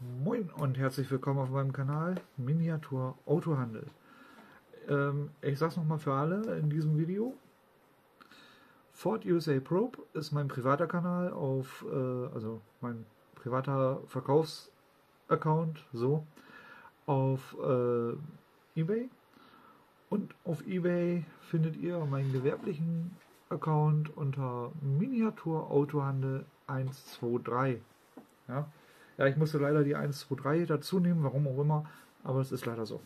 Moin und herzlich willkommen auf meinem Kanal Miniatur Autohandel. Ich sag's nochmal für alle in diesem Video. Ford USA Probe ist mein privater Kanal also mein privater Verkaufsaccount, so, auf eBay. Und auf eBay findet ihr meinen gewerblichen Account unter Miniatur Autohandel 123. Ja? Ja, ich musste leider die 123 dazu nehmen, warum auch immer, aber es ist leider so.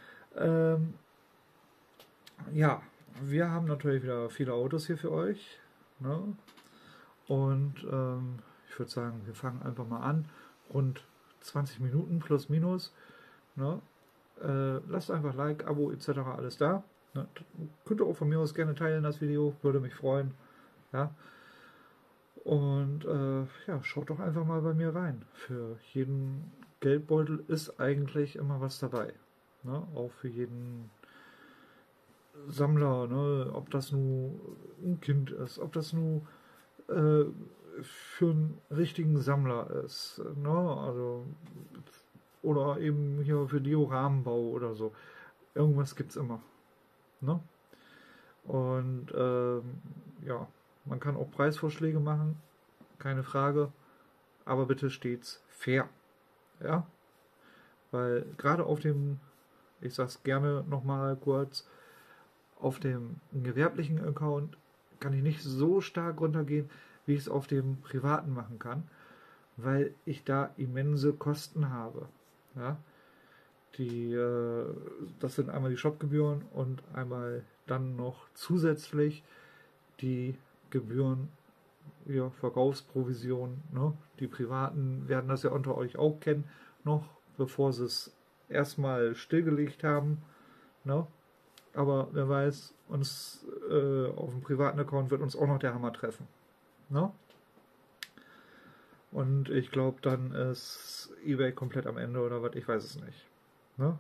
Ja, wir haben natürlich wieder viele Autos hier für euch. Ne? Und ich würde sagen, wir fangen einfach mal an. Rund 20 Minuten plus minus. Ne? Lasst einfach Like, Abo etc. alles da. Ne? Könnt ihr auch von mir aus gerne teilen, das Video, würde mich freuen. Ja? Und ja, schaut doch einfach mal bei mir rein. Für jeden Geldbeutel ist eigentlich immer was dabei. Ne? Auch für jeden Sammler, ne? Ob das nun ein Kind ist, ob das nun für einen richtigen Sammler ist. Ne? Also, oder eben hier für Dioramenbau oder so. Irgendwas gibt es immer. Ne? Und ja, man kann auch Preisvorschläge machen, keine Frage, aber bitte stets fair. Ja, weil gerade auf dem, ich sag's gerne nochmal kurz, auf dem gewerblichen Account kann ich nicht so stark runtergehen, wie ich es auf dem privaten machen kann, weil ich da immense Kosten habe. Ja, das sind einmal die Shopgebühren und einmal dann noch zusätzlich die Gebühren, ja, Verkaufsprovision. Ne? Die Privaten werden das ja unter euch auch kennen, noch bevor sie es erstmal stillgelegt haben. Ne? Aber wer weiß, uns auf dem privaten Account wird uns auch noch der Hammer treffen. Ne? Und ich glaube, dann ist eBay komplett am Ende oder was, ich weiß es nicht. Ne?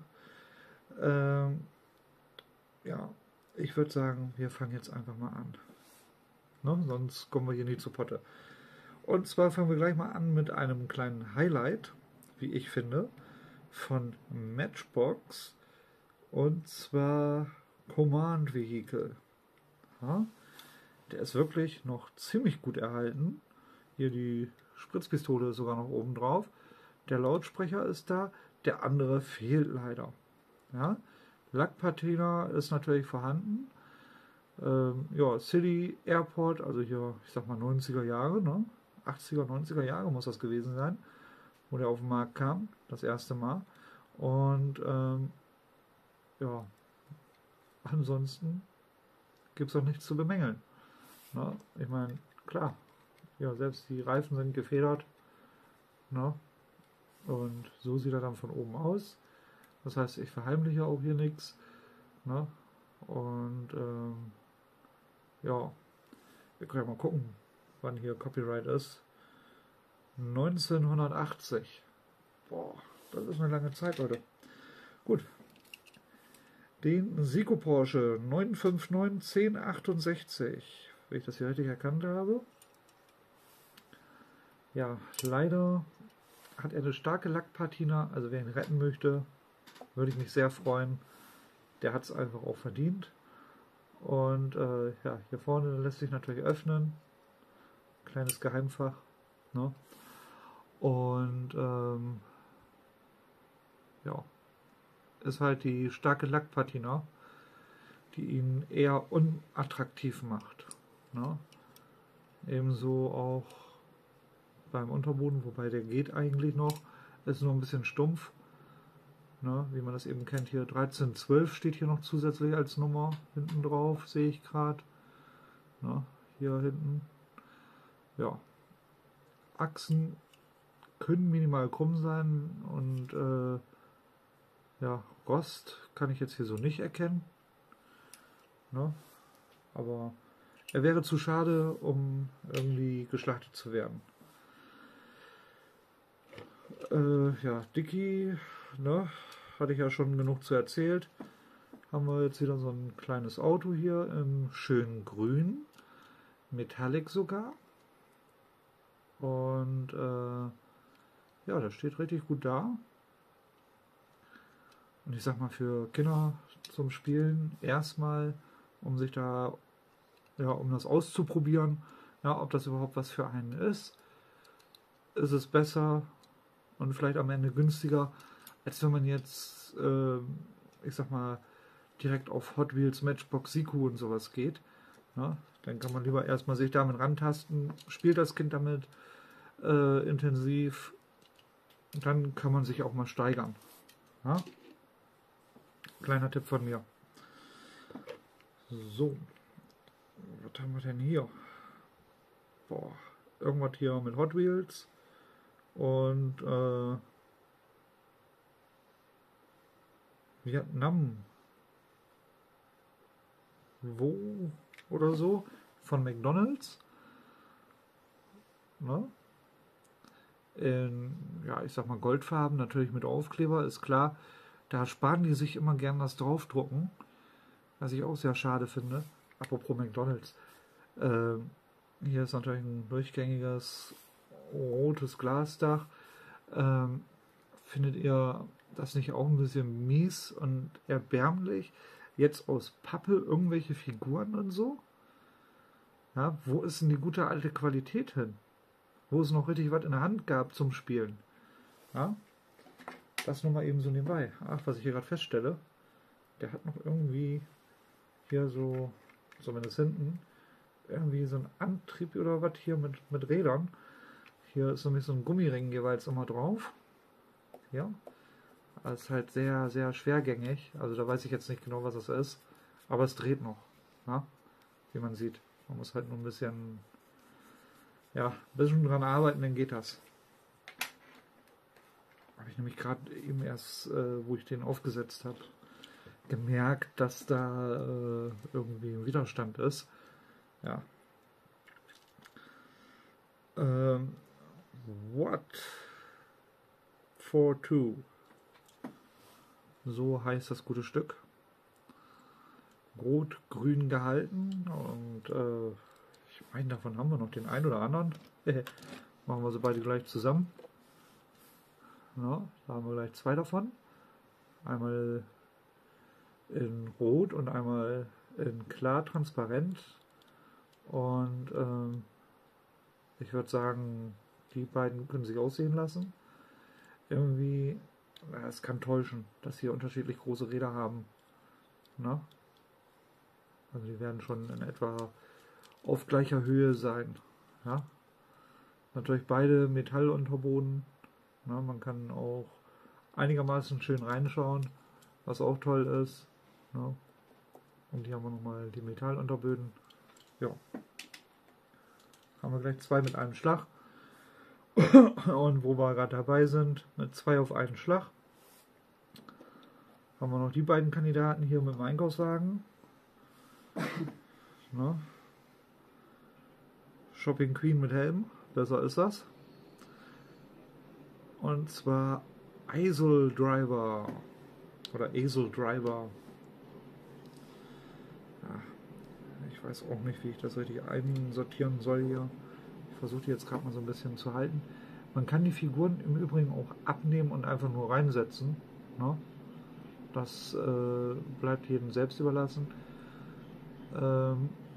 Ja, ich würde sagen, wir fangen jetzt einfach mal an. Ne? Sonst kommen wir hier nie zu Potte. Und zwar fangen wir gleich mal an mit einem kleinen Highlight, wie ich finde, von Matchbox. Und zwar Command Vehicle. Ja? Der ist wirklich noch ziemlich gut erhalten. Hier die Spritzpistole ist sogar noch oben drauf. Der Lautsprecher ist da, der andere fehlt leider. Ja? Lackpatina ist natürlich vorhanden. Ja, City Airport, also hier, ich sag mal 90er Jahre, ne? 80er, 90er Jahre muss das gewesen sein, wo der auf den Markt kam, das erste Mal. Und ja, ansonsten gibt es auch nichts zu bemängeln. Ne? Ich meine, klar, ja, selbst die Reifen sind gefedert. Ne? Und so sieht er dann von oben aus. Das heißt, ich verheimliche auch hier nichts. Ne? Und ja, wir können ja mal gucken, wann hier Copyright ist. 1980. Boah, das ist eine lange Zeit, Leute. Gut. Den Siko Porsche 959 1068, wenn ich das hier richtig erkannt habe. Ja, leider hat er eine starke Lackpatina, also wer ihn retten möchte, würde ich mich sehr freuen. Der hat es einfach auch verdient. Und ja, hier vorne lässt sich natürlich öffnen. Kleines Geheimfach. Ne? Und ja, ist halt die starke Lackpatina, die ihn eher unattraktiv macht. Ne? Ebenso auch beim Unterboden, wobei der geht eigentlich noch, ist nur ein bisschen stumpf. Ne? Wie man das eben kennt, hier 1312 steht hier noch zusätzlich als Nummer hinten drauf, sehe ich gerade. Ne? Hier hinten. Ja. Achsen können minimal krumm sein und ja, Rost kann ich jetzt hier so nicht erkennen. Ne? Aber er wäre zu schade, um irgendwie geschlachtet zu werden. Ja, Dicky, ne? Hatte ich ja schon genug zu erzählt. Haben wir jetzt wieder so ein kleines Auto hier im schönen Grün. Metallic sogar. Und ja, der steht richtig gut da. Und ich sag mal, für Kinder zum Spielen erstmal, um sich da, ja, um das auszuprobieren, ja, ob das überhaupt was für einen ist es besser und vielleicht am Ende günstiger, als wenn man jetzt, ich sag mal, direkt auf Hot Wheels, Matchbox, Siku und sowas geht. Ja, dann kann man lieber erstmal sich damit rantasten, spielt das Kind damit intensiv, dann kann man sich auch mal steigern. Ja? Kleiner Tipp von mir. So, was haben wir denn hier? Boah, irgendwas hier mit Hot Wheels und Vietnam. Wo oder so von McDonald's. Ne? In, ja, ich sag mal Goldfarben, natürlich mit Aufkleber, ist klar. Da sparen die sich immer gern das Draufdrucken, was ich auch sehr schade finde. Apropos McDonald's. Hier ist natürlich ein durchgängiges rotes Glasdach. Findet ihr das nicht auch ein bisschen mies und erbärmlich? Jetzt aus Pappe irgendwelche Figuren und so? Ja, wo ist denn die gute alte Qualität hin? Wo es noch richtig was in der Hand gab zum Spielen? Ja, das nur mal eben so nebenbei. Ach, was ich hier gerade feststelle, der hat noch irgendwie hier so, zumindest hinten, irgendwie so ein Antrieb oder was hier mit Rädern. Hier ist nämlich so ein Gummiring jeweils immer drauf. Ja, das ist halt sehr, sehr schwergängig. Also da weiß ich jetzt nicht genau, was das ist. Aber es dreht noch. Ja? Wie man sieht. Man muss halt nur ein bisschen, ja, ein bisschen dran arbeiten, dann geht das. Habe ich nämlich gerade eben erst, wo ich den aufgesetzt habe, gemerkt, dass da irgendwie ein Widerstand ist. Ja. What for two? So heißt das gute Stück. Rot-grün gehalten und ich meine, davon haben wir noch den einen oder anderen. Machen wir sie beide gleich zusammen. Ja, da haben wir gleich zwei davon. Einmal in Rot und einmal in klar transparent. Und ich würde sagen, die beiden können sich aussehen lassen. Irgendwie, es kann täuschen, dass sie unterschiedlich große Räder haben. Na? Also die werden schon in etwa auf gleicher Höhe sein. Ja? Natürlich beide Metallunterboden. Na, man kann auch einigermaßen schön reinschauen, was auch toll ist. Ja? Und hier haben wir nochmal die Metallunterböden. Ja. Haben wir gleich zwei mit einem Schlag. Und wo wir gerade dabei sind, mit zwei auf einen Schlag, haben wir noch die beiden Kandidaten hier mit dem Einkaufswagen. Ne? Shopping Queen mit Helm, besser ist das. Und zwar Eisel Driver oder Eisel Driver. Ja, ich weiß auch nicht, wie ich das richtig einsortieren soll hier. Ich versuche die jetzt gerade mal so ein bisschen zu halten. Man kann die Figuren im Übrigen auch abnehmen und einfach nur reinsetzen. Ne? Das bleibt jedem selbst überlassen. Ja,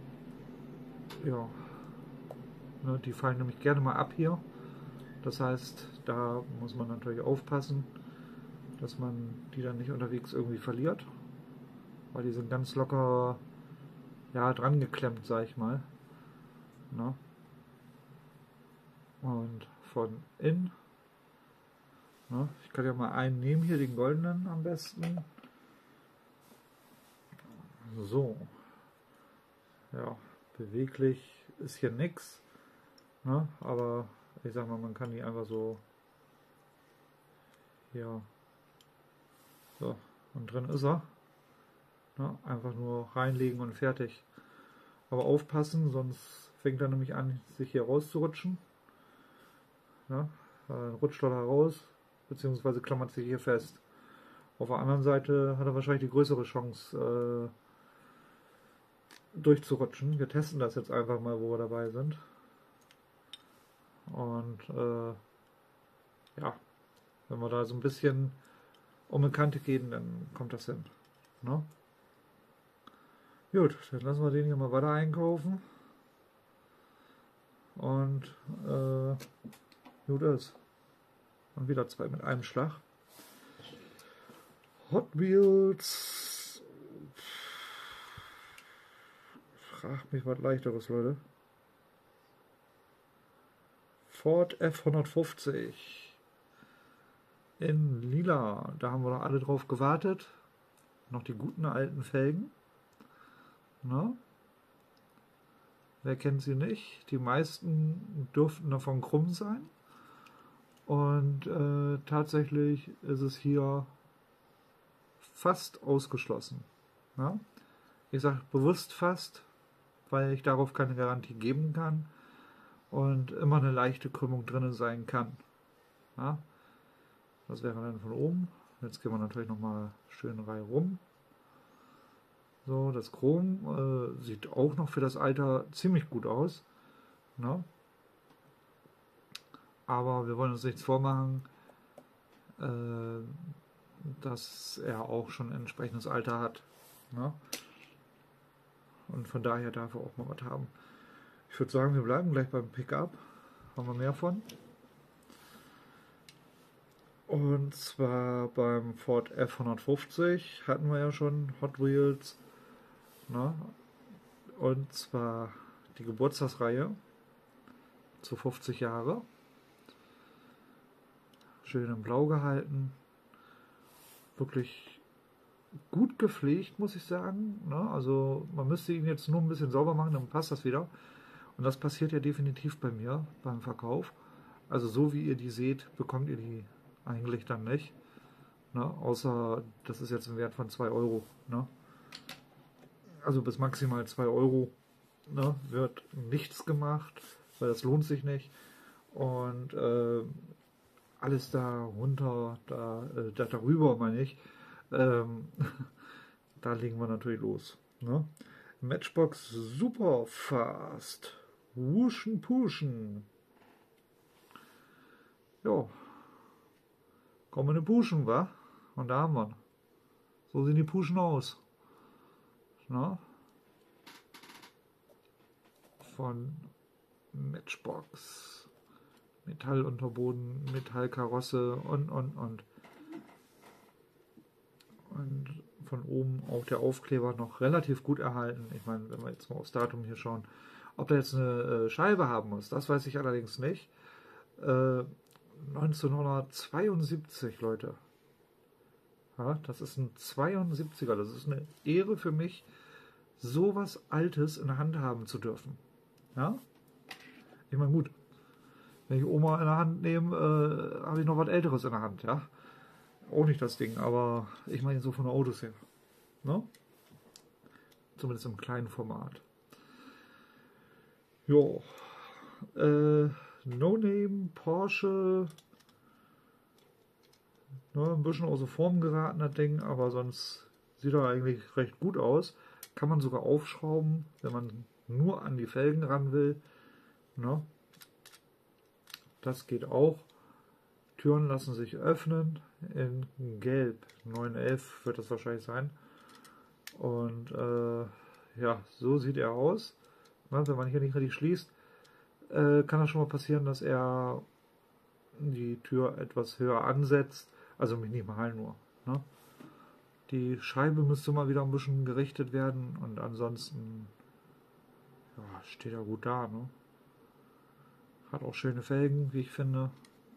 ne, die fallen nämlich gerne mal ab hier. Das heißt, da muss man natürlich aufpassen, dass man die dann nicht unterwegs irgendwie verliert. Weil die sind ganz locker, ja, dran geklemmt, sag ich mal. Ne? Und von innen, ne? Ich kann ja mal einen nehmen hier, den goldenen am besten. So. Ja, beweglich ist hier nichts. Ne? Aber ich sag mal, man kann die einfach so hier. So, und drin ist er. Ne? Einfach nur reinlegen und fertig. Aber aufpassen, sonst fängt er nämlich an, sich hier rauszurutschen. Ne? Dann rutscht er da raus, beziehungsweise klammert sich hier fest. Auf der anderen Seite hat er wahrscheinlich die größere Chance, durchzurutschen. Wir testen das jetzt einfach mal, wo wir dabei sind. Und ja, wenn wir da so ein bisschen um eine Kante gehen, dann kommt das hin. Ne? Gut, dann lassen wir den hier mal weiter einkaufen. Und gut ist. Und wieder 2 mit einem Schlag. Hot Wheels. Frag mich was leichteres, Leute. Ford F150 in lila. Da haben wir noch alle drauf gewartet. Noch die guten alten Felgen. Na? Wer kennt sie nicht? Die meisten dürften davon krumm sein. Und tatsächlich ist es hier fast ausgeschlossen. Ja? Ich sage bewusst fast, weil ich darauf keine Garantie geben kann und immer eine leichte Krümmung drin sein kann. Ja? Das wäre dann von oben. Jetzt gehen wir natürlich nochmal schön rum. So, das Chrom sieht auch noch für das Alter ziemlich gut aus. Ne? Aber wir wollen uns nichts vormachen, dass er auch schon ein entsprechendes Alter hat. Ne? Und von daher darf er auch mal was haben. Ich würde sagen, wir bleiben gleich beim Pickup. Haben wir mehr von. Und zwar beim Ford F150 hatten wir ja schon Hot Wheels. Ne? Und zwar die Geburtstagsreihe zu 50 Jahre. Schön in Blau gehalten. Wirklich gut gepflegt, muss ich sagen. Ne? Also man müsste ihn jetzt nur ein bisschen sauber machen, dann passt das wieder. Und das passiert ja definitiv bei mir beim Verkauf. Also so wie ihr die seht, bekommt ihr die eigentlich dann nicht. Ne? Außer das ist jetzt ein Wert von 2 Euro. Ne? Also bis maximal 2 Euro ne? Wird nichts gemacht, weil das lohnt sich nicht. Und alles da runter, darüber meine ich, da legen wir natürlich los. Ne? Matchbox super fast. Wuschen Puschen. Ja. Kommen wir in Puschen, wa? Und da haben wir ihn. So sehen die Puschen aus. Na? Von Matchbox. Metallunterboden, Metallkarosse und. Und von oben auch der Aufkleber noch relativ gut erhalten. Ich meine, wenn wir jetzt mal aufs Datum hier schauen, ob der jetzt eine Scheibe haben muss, das weiß ich allerdings nicht. 1972, Leute. Ja, das ist ein 72er. Das ist eine Ehre für mich, sowas Altes in der Hand haben zu dürfen. Ja? Ich meine, gut, wenn ich Oma in der Hand nehme, habe ich noch was Älteres in der Hand, ja. Auch nicht das Ding, aber ich meine so von den Autos her. Ne? Zumindest im kleinen Format. Jo. No Name, Porsche. Ne, ein bisschen außer Form geraten, das Ding, aber sonst sieht er eigentlich recht gut aus. Kann man sogar aufschrauben, wenn man nur an die Felgen ran will. Ne? Das geht auch. Türen lassen sich öffnen in Gelb. 911 wird das wahrscheinlich sein. Und ja, so sieht er aus. Ne, wenn man hier nicht richtig schließt, kann das schon mal passieren, dass er die Tür etwas höher ansetzt. Also minimal nur. Ne? Die Scheibe müsste mal wieder ein bisschen gerichtet werden. Und ansonsten ja, steht er gut da. Ne? Hat auch schöne Felgen, wie ich finde.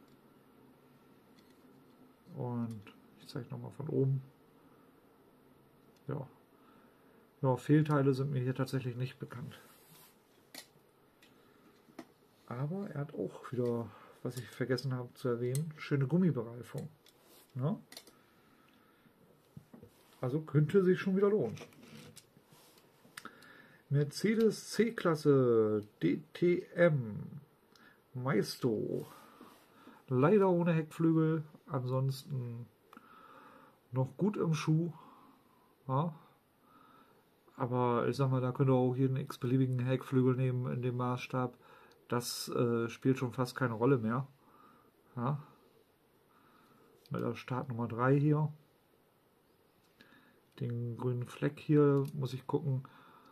Und ich zeige nochmal von oben. Ja. Ja, Fehlteile sind mir hier tatsächlich nicht bekannt. Aber er hat auch wieder, was ich vergessen habe zu erwähnen, schöne Gummibereifung. Ja? Also könnte sich schon wieder lohnen. Mercedes C-Klasse DTM Maisto. Leider ohne Heckflügel, ansonsten noch gut im Schuh. Ja? Aber ich sag mal, da könnt ihr auch jeden x-beliebigen Heckflügel nehmen in dem Maßstab. Das spielt schon fast keine Rolle mehr. Ja? mit der Startnummer 3 hier. Den grünen Fleck hier muss ich gucken,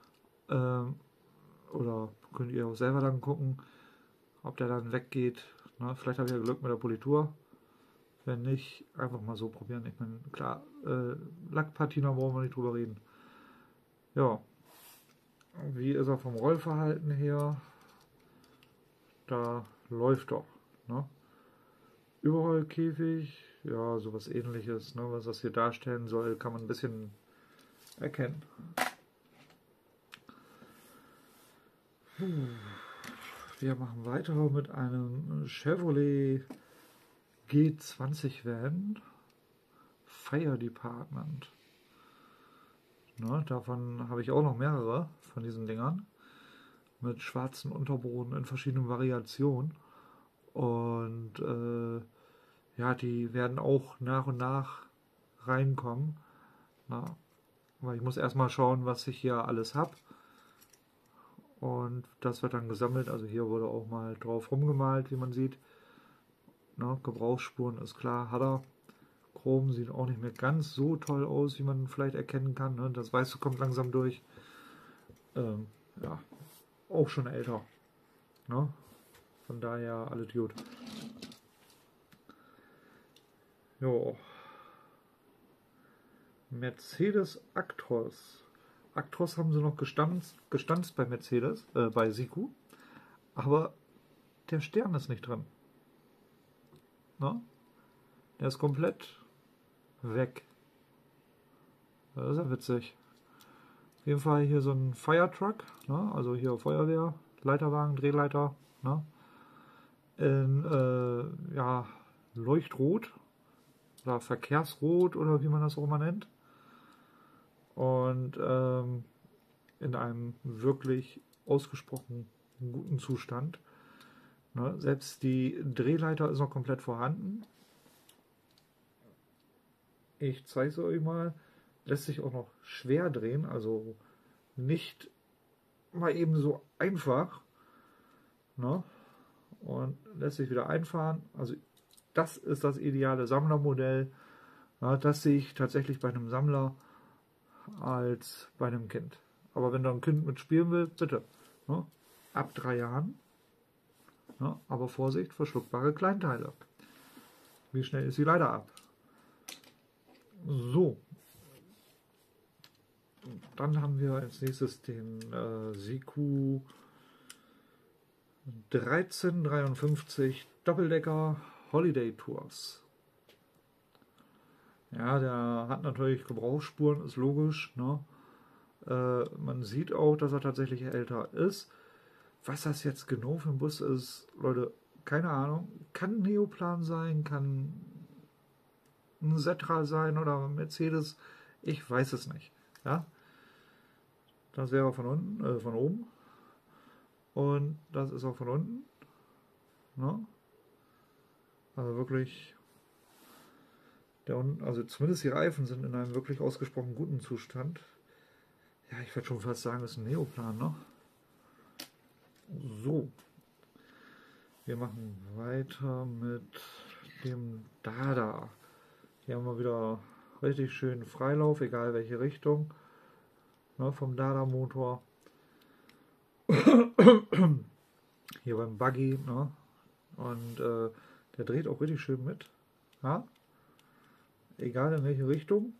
oder könnt ihr auch selber dann gucken, ob der dann weggeht. Ne? Vielleicht habe ich ja Glück mit der Politur. Wenn nicht, einfach mal so probieren. Ich meine, klar, Lackpatina brauchen wir nicht drüber reden. Ja, wie ist er vom Rollverhalten her? Da läuft doch. Ne? Überrollkäfig, ja, sowas ähnliches, ne? Was das hier darstellen soll, kann man ein bisschen erkennen. Wir machen weiter mit einem Chevrolet G20 Van Fire Department. Ne, davon habe ich auch noch mehrere von diesen Dingern mit schwarzen Unterboden in verschiedenen Variationen. Und ja, die werden auch nach und nach reinkommen. Na, weil ich muss erstmal schauen, was ich hier alles habe. Und das wird dann gesammelt. Also hier wurde auch mal drauf rumgemalt, wie man sieht. Na, Gebrauchsspuren ist klar, hat er. Chrom sieht auch nicht mehr ganz so toll aus, wie man vielleicht erkennen kann. Ne? Das Weiße kommt langsam durch. Ja, auch schon älter. Ne? Von daher alles gut. Jo. Mercedes Actros. Actros haben sie noch gestanzt bei Mercedes, bei Siku. Aber der Stern ist nicht drin. Ne? Der ist komplett weg. Das ist ja witzig. Auf jeden Fall hier so ein Firetruck, ne? Also hier Feuerwehr, Leiterwagen, Drehleiter, ne? In ja, Leuchtrot oder Verkehrsrot oder wie man das auch immer nennt. Und in einem wirklich ausgesprochen guten Zustand. Ne? Selbst die Drehleiter ist noch komplett vorhanden. Ich zeige es euch mal. Lässt sich auch noch schwer drehen, also nicht mal eben so einfach. Ne? Und lässt sich wieder einfahren. Also das ist das ideale Sammlermodell. Ja, das sehe ich tatsächlich bei einem Sammler als bei einem Kind. Aber wenn du ein Kind mitspielen willst, bitte. Ne? Ab 3 Jahren. Ne? Aber Vorsicht, verschluckbare Kleinteile. Wie schnell ist sie leider ab? So. Dann haben wir als nächstes den Siku 1353 Doppeldecker Holiday Tours. Ja, der hat natürlich Gebrauchsspuren, ist logisch. Ne? Man sieht auch, dass er tatsächlich älter ist. Was das jetzt genau für ein Bus ist, Leute, keine Ahnung. Kann ein Neoplan sein, kann ein Setra sein oder ein Mercedes. Ich weiß es nicht. Ja? Das wäre von unten, von oben. Und das ist auch von unten. Ne? Also wirklich, also zumindest die Reifen sind in einem wirklich ausgesprochen guten Zustand. Ja, ich würde schon fast sagen, das ist ein Neoplan, ne? So. Wir machen weiter mit dem Dada. Hier haben wir wieder richtig schön Freilauf, egal welche Richtung. Ne, vom Dada Motor. Hier beim Buggy, ne? Und der dreht auch richtig schön mit. Ja? Egal in welche Richtung.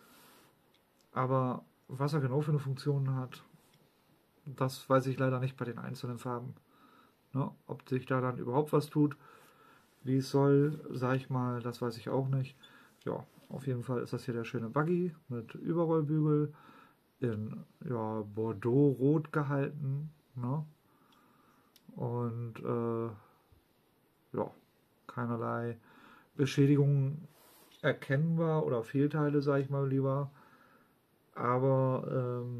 Aber was er genau für eine Funktion hat, das weiß ich leider nicht bei den einzelnen Farben. Ne? Ob sich da dann überhaupt was tut, wie es soll, sage ich mal, das weiß ich auch nicht. Ja, auf jeden Fall ist das hier der schöne Buggy mit Überrollbügel in ja, Bordeaux-Rot gehalten. Ne? Und ja, keinerlei Beschädigungen erkennbar oder Fehlteile, sage ich mal lieber. Aber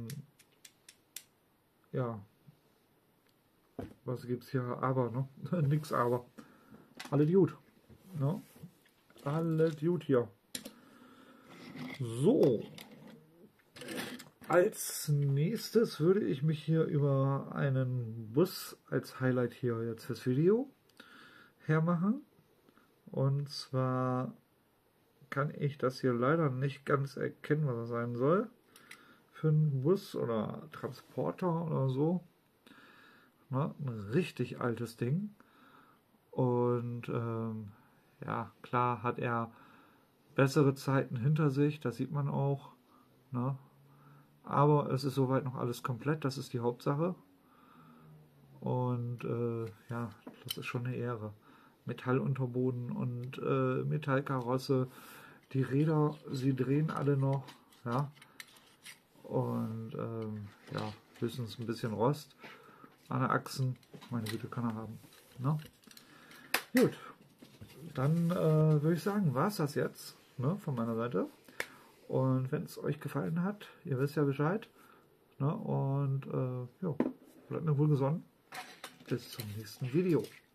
ja, was gibt's hier? Aber, ne? Nix aber. Alles gut. Ne? Alles gut hier. So. Als nächstes würde ich mich hier über einen Bus als Highlight hier jetzt fürs Video hermachen. Und zwar kann ich das hier leider nicht ganz erkennen, was das sein soll. Für einen Bus oder Transporter oder so. Ne? Ein richtig altes Ding. Und ja, klar hat er bessere Zeiten hinter sich, das sieht man auch. Ne? Aber es ist soweit noch alles komplett, das ist die Hauptsache. Und ja, das ist schon eine Ehre. Metallunterboden und Metallkarosse. Die Räder, sie drehen alle noch. Ja. Und ja, höchstens ein bisschen Rost an den Achsen. Meine Güte, kann er haben. Ne? Gut, dann würde ich sagen, war es das jetzt, ne, von meiner Seite. Und wenn es euch gefallen hat, ihr wisst ja Bescheid. Ne? Und ja, bleibt mir wohl gesonnen. Bis zum nächsten Video.